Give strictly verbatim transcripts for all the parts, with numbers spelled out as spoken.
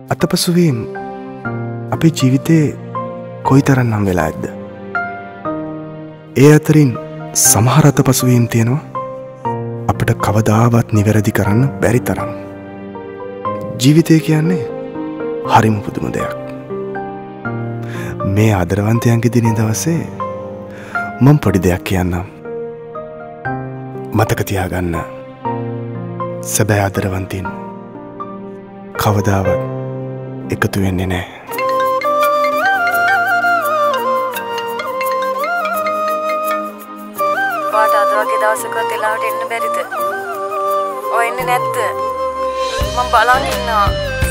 අතපසුවීම් අපේ ජීවිතේ කොයිතරම්නම් වෙලා ඇද්ද? ඒ අතරින් සමහර අතපසුවීම් තියෙනවා අපිට කවදාවත් නිවැරදි කරන්න බැරි තරම්. ජීවිතය කියන්නේ හරිම පුදුම දෙයක්. මේ ආදරවන්තයන්ගේ දිනේ දවසේ මම පොඩි දෙයක් කියන්නම්. මතක තියාගන්න. සැබෑ ආදරවන්තින් කවදාවත් එකතු වෙන්නේ නැහැ. වාට අද වගේ දවසකවත් එලාවට එන්න බැරිද? ඔය එන්නේ නැද්ද? මම බලන් ඉන්නවා.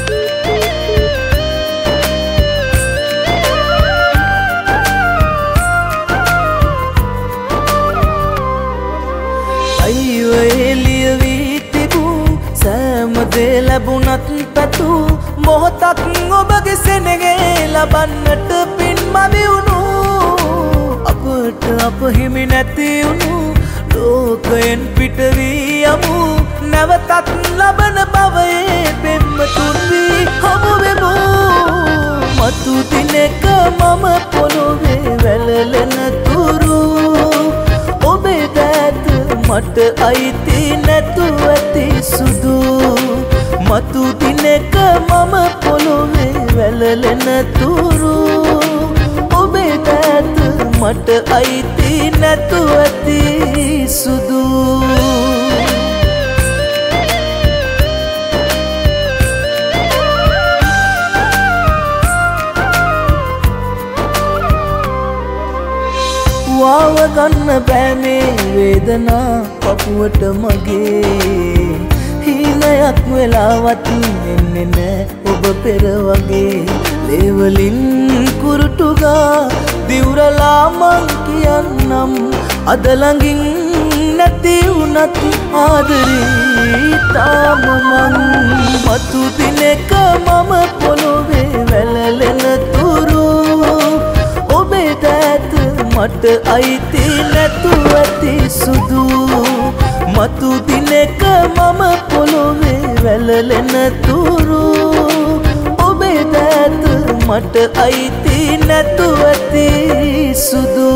අයියෝ එළිය වී තිබූ සෑම දේ ලැබුණත් පැතු මොහොතක් ඔබගේ සෙනෙහේ ලබන්නට පින්ම විවුණු අපට අප හිමි නැති වුණු ලෝකයෙන් පිට වී යමු නැවතත් ලබන භවයේ පෙම්වතුන් වී හමු වෙමු මතු දිනක මම පොළොවේ වැළලෙන තුරු ඔබේ දෑත මට අයිති නැතුව ඇති සුදු මතු දිනක මම පොළොවේ වැළලෙන තුරු ඔබේ දෑත මට අයිති නැතුව ඇති සුදු වාව ගන්න බෑ මේ වේදනා පපුවට මගේ හීනයක් වෙලාවත් එන්නේ නෑ ඔබ පෙර වගේ ලේවලින් කුරුටුගා දිවුරලා මං කියන්නම් අද ළඟින් නැති වුණත් ආදරේ තාම මං මතු දිනක මම පොළොවේ වැළලෙන තුරු ඔබේ දෑත මට අයිති නැතුව ඇති සුදු මතු දිනක මම පොළොවේ වැළලෙන තුරු ඔබේ දෑත මට අයිති නැතුව ඇති සුදු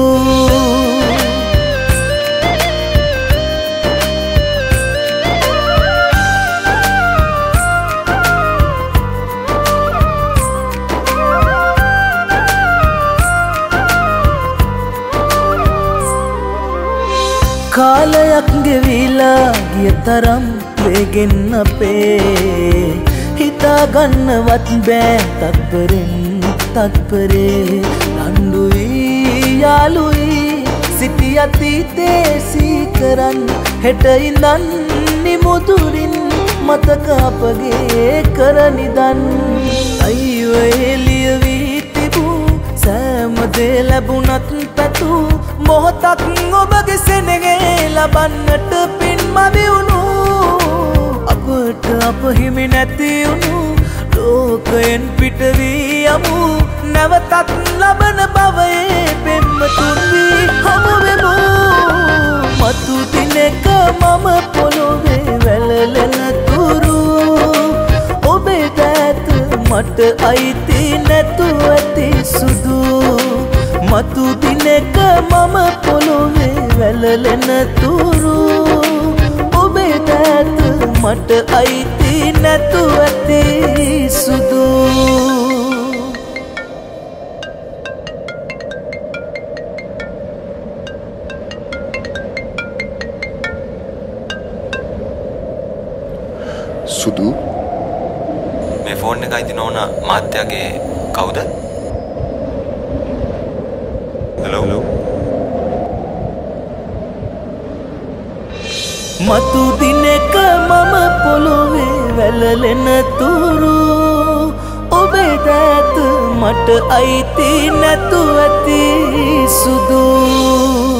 කාලයක් ගෙවිලා ගිය තරම් වේගෙන් අපේ හිතාගන්නවත් බෑ තත්පරෙන් තත්පරේ රණ්ඩුයි යාළුයි සිටි අතීතේ සීකරන් හෙට ඉඳන් නිමුදුරින් මතක අපගේ කරනිදන් අයියෝ එළිය වී තිබූ සෑම දේ ලැබුණත් පැතු මොහොතක් ඔබගේ සෙනෙහේ ලබන්නට පින්ම විවුණු අපට අප හිමි නැති වුණු ලෝකයෙන් පිට වී යමු නැවතත් ලබන භවයේ පෙම්වතුන් වී හමු වෙමු මතු දිනක මම පොළොවේ වැළලෙන තුරු ඔබේ දෑත මට අයිති නැතුව ඇති සුදු මතු දිනක මම පොළොවේ වැළලෙන තුරු ඔබේ දෑත මට අයිති නැතුව ඇති සුදු සුදු මේ ෆෝන් එක අයිති නොවන මාත්‍යාගේ කවුද? Hello. මතු දිනක මම පොළොවේ වැළලෙන තුරු ඔබේ දෑත මට අයිති නැතුව ඇති සුදු